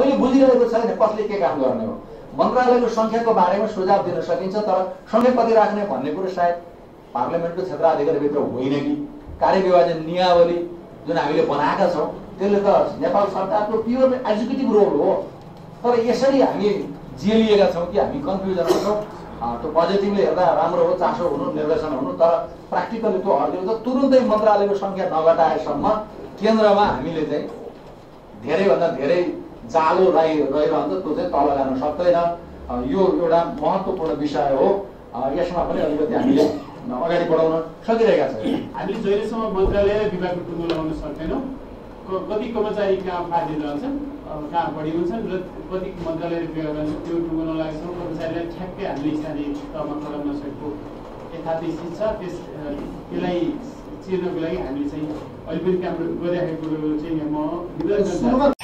मैले बुझिरहेको छैन कसले के काम गर्ने हो। मन्त्रालयको संख्याको बारेमा सुझाव दिन सकिन्छ, तर संख्या कति राख्ने भन्ने कुरो सायद पार्लियामेन्टको क्षेत्राधिकारभित्र होइन कि कार्यविभाजन नियावली जुन हामीले बनाएका छौँ त्यसले त नेपाल सरकारको प्योर एक्जिक्युटिभ रोल हो। तर यसरी हामी जेलिएका छौँ कि हामी कन्फ्युजनमा छौँ। त्यो पोजिटिभले हेर्दा राम्रो हो, चासो हुनु, निर्देशन हुनु, तर प्र्याक्टिकली त्यो अड्किन्छ। तुरुन्तै मन्त्रालयको संख्या नघटाएसम्म केन्द्रमा हामीले चाहिँ धेरैभन्दा धेरै जालो रहिरहन्छ, त्यो चाहिँ तल जान सक्दैन। यो एउटा महत्त्वपूर्ण विषय हो। यसमा पनि अलिकति हामीले अगाडि बढाउन सकिरहेका छौँ। हामीले जहिलेसम्म मन्त्रालय विभागको टुङ्गो लगाउन सक्दैनौँ, कति कर्मचारी कहाँ फाटिल रहन्छन्, कहाँ बढी हुन्छन् र कति मन्त्रालय विभाग रहन्छ, त्यो टुङ्गो नलागेसम्म कर्मचारीलाई ठ्याक्कै हामीले स्थानीय तहमा खडाउन नसकेको यथार्थ स्थिति छ। त्यसलाई चिर्नको लागि हामीले चाहिँ अहिले पनि काम गरिराखेको कुरो चाहिँ म